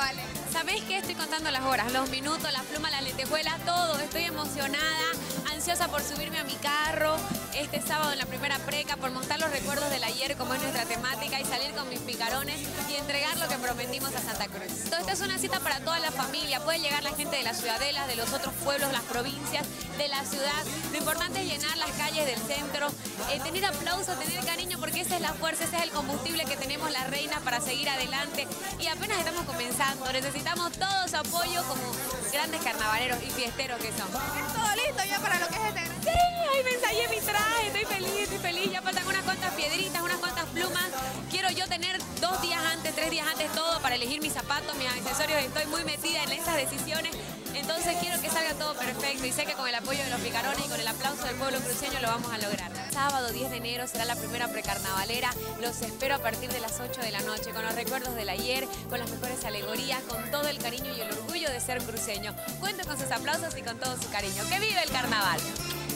carnavales? ¿Sabéis qué? Estoy contando las horas, los minutos, las plumas, las lentejuelas, todo. Estoy emocionada, ansiosa por subirme a mi carro este sábado en la primera preca, por mostrar los recuerdos del ayer, como es nuestra temática, y salir con mis picarones y entregar lo que prometimos a Santa Cruz. Entonces, esta es una cita para toda la familia. Puede llegar la gente de la ciudadela, de los otros pueblos, las provincias, de la ciudad. Lo importante es llenar las calles del centro, tener aplauso, tener cariño, porque esa es la fuerza, ese es el combustible que tenemos las reinas para seguir adelante. Y apenas estamos comenzando, necesitamos todo su apoyo como grandes carnavaleros y fiesteros que somos. ¿Es todo listo ya para lo que es este gran? Sí, ahí me ensayé mi traje, estoy feliz, ya faltan unas cuantas piedritas, unas cuantas plumas. Quiero yo tener 2 días antes, 3 días antes todo para elegir mis zapatos, mis accesorios, estoy muy metida en esas decisiones. Entonces quiero que salga todo perfecto y sé que con el apoyo de los picarones y con el aplauso del pueblo cruceño lo vamos a lograr. Sábado 10 de enero será la primera precarnavalera. Los espero a partir de las 8 de la noche con los recuerdos del ayer, con las mejores alegorías, con todo el cariño y el orgullo de ser cruceño. Cuento con sus aplausos y con todo su cariño. ¡Que vive el carnaval!